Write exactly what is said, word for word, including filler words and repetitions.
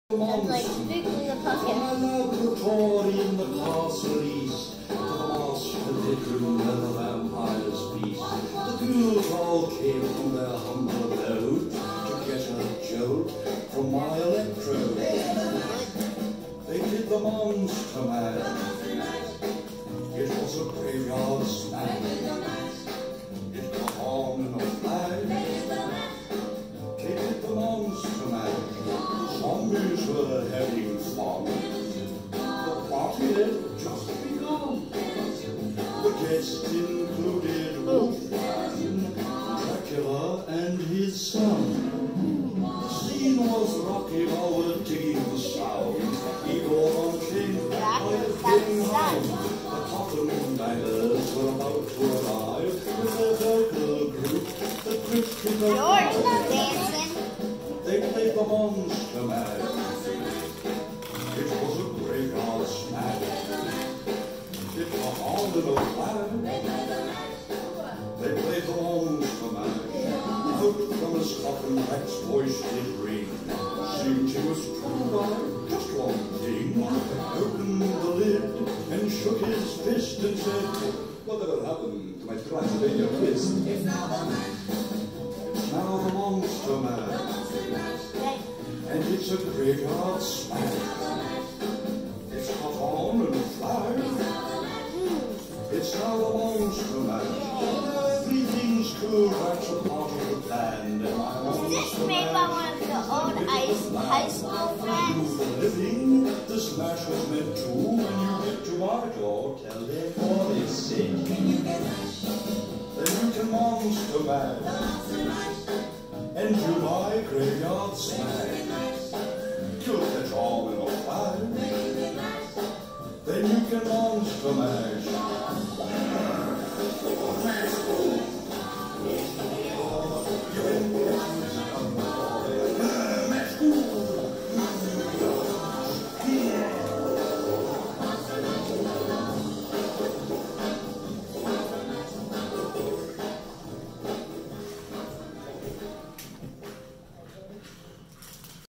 Sounds like Spook in the Pocket. I love the Tory in the castle east, to the master bedroom where the vampires feast. The ghouls all came from their humble abode to get a jolt from my electrode. They did the monster mad. It was a graveyard smash. It got on in a flash. They did the monster mash. The zombies were having fun. The party had just begun. The guests included Wolfman, Dracula, and his son. The scene was rocking, all were digging the sound. Igor on king, by the king hound. The Cotton Bangers were about to arrive with their vocal group, the Crypt George dancing. They played the monster mash. It was a graveyard smash. It got on in a flash. They played the monster mash. Out from his coffin, Rex's voice did ring. Seemed he was true by just one thing. Opened the lid and shook his fist and said, "Whatever happened to my Transylvania kiss?" It's now the It's now the monster mash. And it's a graveyard smash. It's got on and flash. It's now a monster mash. Three things cool, that's a part of the plan. Is this made by one of the old ice high school friends? For living, the smash was meant to. When you get to my door, tell them for this sake. Can you get mash? Then you can monster mash. And do my graveyard smash. You'll catch on in a flash. Then you can monster mash.